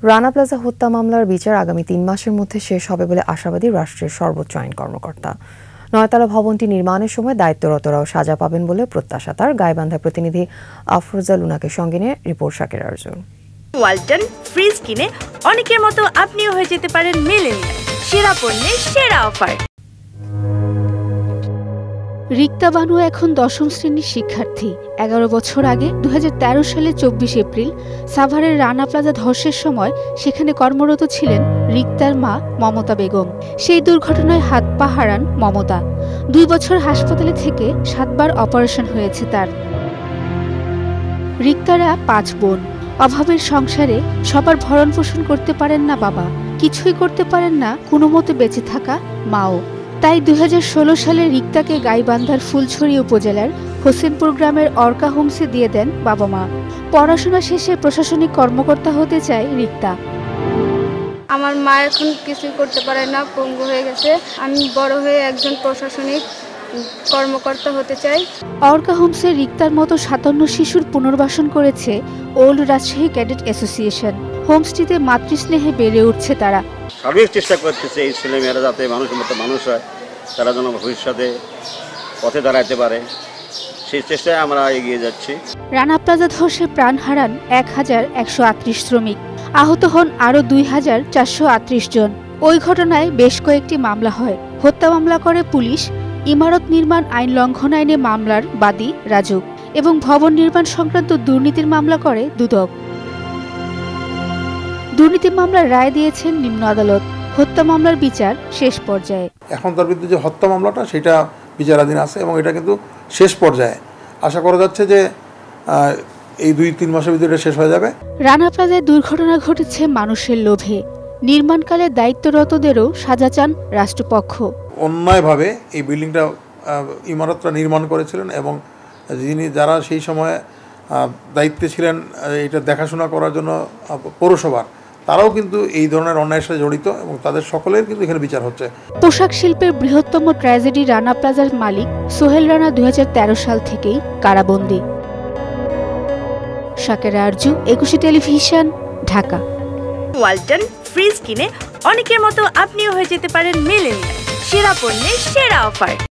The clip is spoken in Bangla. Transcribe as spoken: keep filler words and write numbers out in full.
রানা প্লাজা হত্যা মামলার বিচার আগামী তিন মাসের মধ্যে শেষ হবে বলে আশাবাদী রাষ্ট্রের সর্বোচ্চ আইন কর্মকর্তা। নয়তলা ভবনটি নির্মাণের সময় দায়িত্বরতরাও সাজা পাবেন বলে প্রত্যাশা তার। গাইবান্ধা প্রতিনিধি আফরোজা লুনাকে সঙ্গে নিয়ে রিপোর্ট শাকির আরজু। ওয়ালটন ফ্রিজ কিনে অনেকের মতো আপনিও হয়ে যেতে পারেন মিলেনিয়াল। সেরা পণ্যের সেরা অফার। রিক্তা বানু এখন দশম শ্রেণীর শিক্ষার্থী। এগারো বছর আগে দু হাজার তেরো সালের চব্বিশ এপ্রিল সাভারের রানা প্লাজা ধসের সময় সেখানে কর্মরত ছিলেন রিক্তার মা মমতা বেগম। সেই দুর্ঘটনায় হাত পা হারান মমতা। দুই বছর হাসপাতালে থেকে সাতবার অপারেশন হয়েছে তার। রিক্তারা পাঁচ বোন। অভাবের সংসারে সবার ভরণ পোষণ করতে পারেন না বাবা, কিছুই করতে পারেন না কোনো মতে বেঁচে থাকা মাও। তাই দুই হাজার ষোলো সালে রিক্তাকে গাইবান্ধার ফুলছড়ি উপজেলার হোসেনপুর গ্রামের অর্কা হোমসে দিয়ে দেন বাবা মা। পড়াশোনা শেষে প্রশাসনিক কর্মকর্তা হতে চায় রিক্তা। আমার মা এখন কিছুই করতে পারে না, পঙ্গু হয়ে গেছে। আমি বড় হয়ে একজন প্রশাসনিক কর্মকর্তা হতে চাই। অর্কা হোমসে রিক্তার মতো সাতান্ন শিশুর পুনর্বাসন করেছে ওল্ড রাজশাহী ক্যাডেট অ্যাসোসিয়েশন। হোমসটিতে মাতৃস্নেহে বেড়ে উঠছে তারা। সার্বিক চেষ্টা করতেছে এই ছেলেমেয়েরা যাতে মানুষের মতো মানুষ হয়, তারা যেন ভবিষ্যতে পথে দাঁড়াতে পারে, সেই চেষ্টায় আমরা এগিয়ে যাচ্ছি। রানা প্লাজা ধসে প্রাণ হারান এক হাজার একশো আটত্রিশ শ্রমিক, আহত হন আরও দুই হাজার চারশো আটত্রিশ জন। ওই ঘটনায় বেশ কয়েকটি মামলা হয়। হত্যা মামলা করে পুলিশ, ইমারত নির্মাণ আইন লঙ্ঘন আইনে মামলার বাদী রাজুক এবং ভবন নির্মাণ সংক্রান্ত দুর্নীতির মামলা করে দুদক। দুর্নীতি মামলার রায় দিয়েছেন নিম্ন আদালত। হত্যা মামলার বিচার শেষ পর্যায়ে। এখন তার বিরুদ্ধে যে হত্যা মামলাটা সেটা বিচারাধীন আছে এবং এটা কিন্তু শেষ পর্যায়ে। আশা করা যাচ্ছে যে এই দুই তিন মাসের ভিতরে শেষ হয়ে যাবে। রানা প্লাজায় দুর্ঘটনা ঘটেছে মানুষের লোভে। নির্মাণকালে দায়িত্বরতদেরও সাজা চান রাষ্ট্রপক্ষ। অন্যায়ভাবে এই বিল্ডিংটা ইমারতটা নির্মাণ করেছিলেন এবং যিনি যারা সেই সময় দায়িত্বে ছিলেন এটা দেখাশোনা করার জন্য পৌরসভার, তারাও কিন্তু এই ধরনের অন্যায়ের সাথে জড়িত এবং তাদের সকলের কিন্তু এখানে বিচার হচ্ছে। পোশাক শিল্পের বৃহত্তম ট্র্যাজেডি রানা প্লাজার মালিক সোহেল রানা দুই হাজার তেরো সাল থেকেই কারাবন্দী। শাকির আরজু, একুশে টেলিভিশন, ঢাকা। ওয়ালটন ফ্রিজ কিনে অনেকের মতো আপনিও হয়ে যেতে পারেন মিলেনিয়াল। সেরা পণ্যের সেরা অফার।